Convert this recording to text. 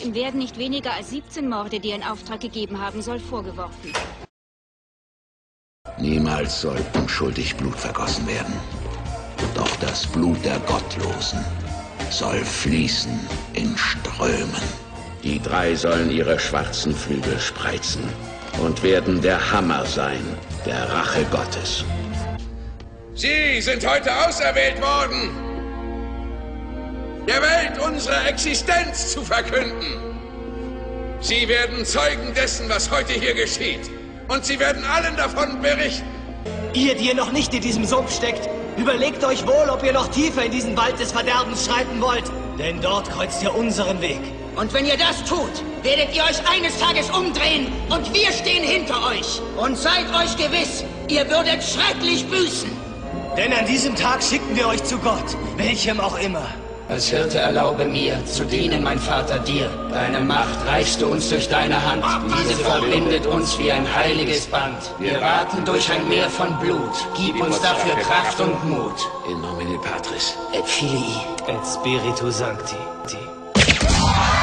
Ihm werden nicht weniger als 17 Morde, die er in Auftrag gegeben haben soll, vorgeworfen. Niemals soll unschuldig Blut vergossen werden. Doch das Blut der Gottlosen soll fließen in Strömen. Die drei sollen ihre schwarzen Flügel spreizen und werden der Hammer sein, der Rache Gottes. Sie sind heute auserwählt worden, der Welt unsere Existenz zu verkünden. Sie werden Zeugen dessen, was heute hier geschieht. Und sie werden allen davon berichten. Ihr, die ihr noch nicht in diesem Sumpf steckt, überlegt euch wohl, ob ihr noch tiefer in diesen Wald des Verderbens schreiten wollt. Denn dort kreuzt ihr unseren Weg. Und wenn ihr das tut, werdet ihr euch eines Tages umdrehen und wir stehen hinter euch. Und seid euch gewiss, ihr würdet schrecklich büßen. Denn an diesem Tag schicken wir euch zu Gott, welchem auch immer. Als Hirte erlaube mir, zu dienen, mein Vater, dir. Deine Macht reichst du uns durch deine Hand. Diese verbindet uns wie ein heiliges Band. Wir waten durch ein Meer von Blut. Gib uns dafür Kraft und Mut. In nomine Patris. Et Filii. Et Spiritu Sancti.